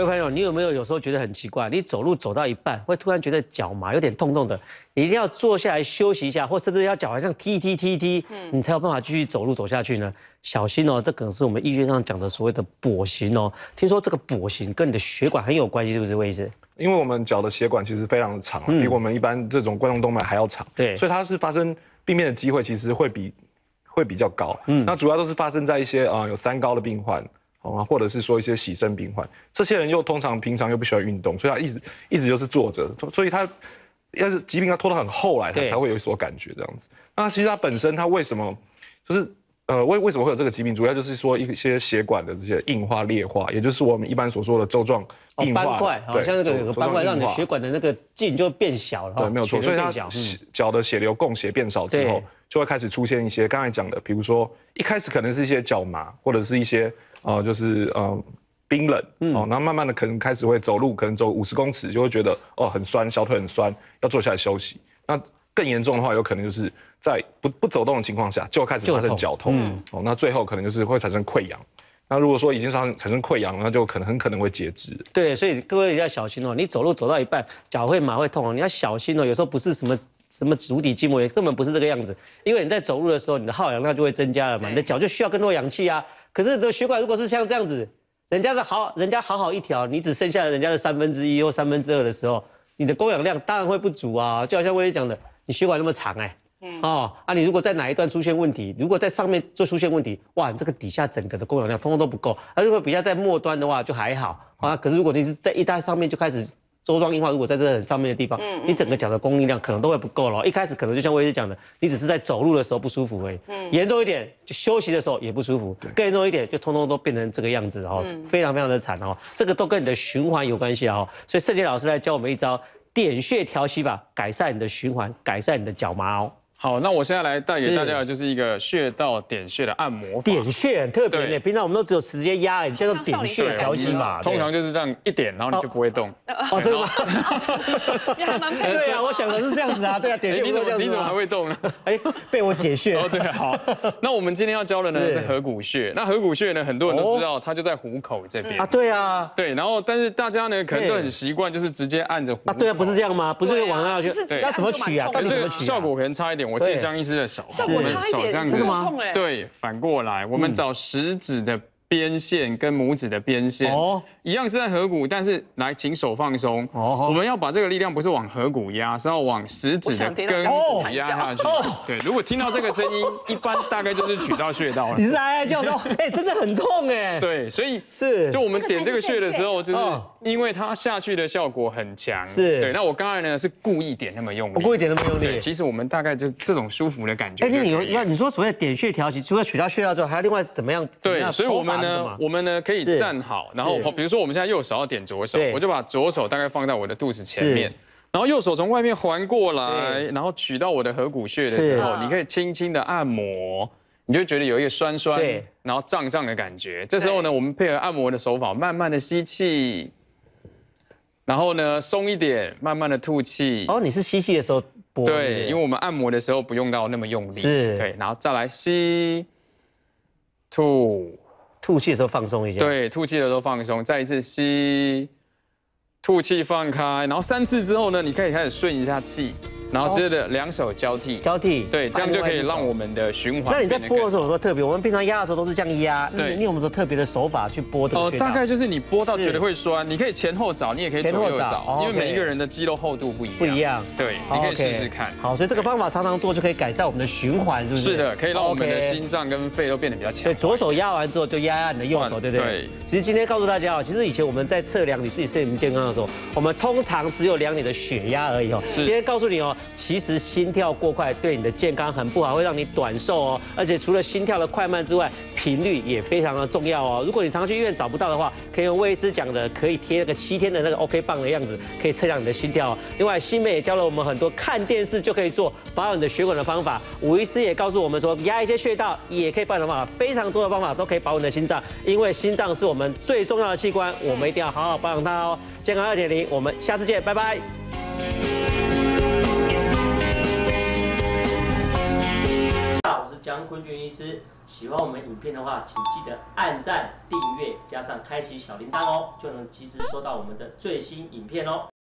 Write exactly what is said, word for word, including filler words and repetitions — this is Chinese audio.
位朋友，你有没有有时候觉得很奇怪？你走路走到一半，会突然觉得脚麻有点痛痛的，你一定要坐下来休息一下，或甚至要脚好像踢踢踢踢，嗯、你才有办法继续走路走下去呢？小心哦，这可能是我们医学上讲的所谓的跛行哦。听说这个跛行跟你的血管很有关系，是不是？魏医师？因为我们脚的血管其实非常的长，嗯、比我们一般这种冠状动脉还要长，对，所以它是发生病变的机会其实会比会比较高。嗯，那主要都是发生在一些啊、呃、有三高的病患。啊，或者是说一些洗肾病患，这些人又通常平常又不喜欢运动，所以他一直一直就是坐着，所以他要是疾病他拖到很后来，他才会有所感觉这样子。那其实他本身他为什么就是呃为为什么会有这个疾病？主要就是说一些血管的这些硬化裂化，也就是我们一般所说的粥状硬化。哦、斑块，好像那个有个斑块，让你的血管的那个径就变小了。对，没有错。所以他脚的血流供血变少之后，就会开始出现一些刚才讲的，比如说一开始可能是一些脚麻，或者是一些。哦、呃，就是呃冰冷，嗯、哦，然后慢慢的可能开始会走路，可能走五十公尺就会觉得哦很酸，小腿很酸，要坐下来休息。那更严重的话，有可能就是在不不走动的情况下，就开始发生脚痛，嗯、哦，那最后可能就是会产生溃疡。那如果说已经产产生溃疡，那就可能很可能会截肢。对，所以各位要小心哦，你走路走到一半，脚会麻会痛哦，你要小心哦。有时候不是什么。什么足底筋膜炎根本不是这个样子，因为你在走路的时候，你的耗氧量就会增加了嘛，你的脚就需要更多氧气啊。可是你的血管如果是像这样子，人家的好，人家好好一条，你只剩下人家的三分之一或三分之二的时候，你的供氧量当然会不足啊。就好像我也讲的，你血管那么长哎、欸，嗯、哦啊，你如果在哪一段出现问题，如果在上面就出现问题，哇，你这个底下整个的供氧量通通都不够。而、啊、如果比较在末端的话就还好啊，可是如果你是在一端上面就开始。粥状硬化如果在这很上面的地方，嗯嗯、你整个脚的供应量可能都会不够了。一开始可能就像我一直讲的，你只是在走路的时候不舒服而已。嗯、严重一点就休息的时候也不舒服，更严重一点就通通都变成这个样子哦，嗯、非常非常的惨哦。这个都跟你的循环有关系哦。所以盛杰老师来教我们一招点穴调息法，改善你的循环，改善你的脚麻哦。 好，那我现在来带给大家的就是一个穴道点穴的按摩法。 点穴很特别呢，平常我们都只有直接压，叫做点穴调息法。 通常就是这样一点，然后你就不会动。 哦，真的吗？你还蛮配。对啊，我想的是这样子啊，对啊，点穴你怎么你怎么还会动呢？ 哎，被我解穴。 哦，对，好。那我们今天要教的呢是合谷穴。那合谷穴呢，很多人都知道，它就在虎口这边啊。对啊。 对，然后但是大家呢可能都很习惯，就是直接按着虎口。 啊，对啊，不是这样吗？不是往那去，要怎么取啊？到底怎么取？ 效果可能差一点。我借江医师的手， 效果差一点， 这样子吗？ 对，反过来，我们找食指的边线跟拇指的边线，哦，一样是在合谷，但是来，请手放松。哦，我们要把这个力量不是往合谷压，是要往食指的根指压下去。对，如果听到这个声音，一般大概就是取到穴道了。 你是哀哀叫说，哎，真的很痛哎。 对，所以是， 就我们点这个穴的时候，就是因为它下去的效果很强。是，对。那我刚才呢是故意点那么用力， 我故意点那么用力。 其实我们大概就这种舒服的感觉。 哎，那你要你说所谓的点穴调息，除了取到穴道之后，还要另外怎么样？ 对，所以我们呢，我们呢可以站好，然后比如说我们现在右手要点左手，我就把左手大概放在我的肚子前面，然后右手从外面环过来，然后取到我的合谷穴的时候，你可以轻轻的按摩，你就觉得有一个酸酸，然后胀胀的感觉。这时候呢，我们配合按摩的手法，慢慢的吸气，然后呢松一点，慢慢的吐气。 哦，你是吸气的时候拨？ 对，因为我们按摩的时候不用到那么用力。是，对，然后再来吸，吐。 吐气的时候放松一下， 对，吐气的时候放松，再一次吸，吐气放开，然后三次之后呢，你可以开始顺一下气，然后接着两手交替， 交替， 对，这样就可以让我们的循环。 那你在拨的时候有没有特别？我们平常压的时候都是这样压，对，你有没有特别的手法去拨这个穴道？ 大概就是你拨到觉得会酸，你可以前后找，你也可以左右找，因为每一个人的肌肉厚度不一样， 不一样， 对，你可以试试看。 好，所以这个方法常常做就可以改善我们的循环，是不是？ 是的，可以让我们的心脏跟肺都变得比较强。 所以左手压完之后就压压你的右手，对不对？对。其实今天告诉大家哦，其实以前我们在测量你自己身体健康的时候，我们通常只有量你的血压而已哦。今天告诉你哦，其实心跳过快对你的健康很不好，会让你短寿哦。而且除了心跳的快慢之外，频率也非常的重要哦。如果你常常去医院找不到的话，可以用魏医师讲的，可以贴那个七天的那个 OK 棒的样子，可以测量你的心跳哦。另外，新妹也教了我们很多看电视就可以做保养你的血管的方法。吴医师也告诉我们说，压一些穴道也可以保养的方法，非常多的方法都可以保你的心脏，因为心脏是我们最重要的器官，我们一定要好好保养它哦。健康 二点零，我们下次见，拜拜。我是江坤俊医师。喜欢我们影片的话，请记得按赞、订阅，加上开启小铃铛哦，就能及时收到我们的最新影片哦。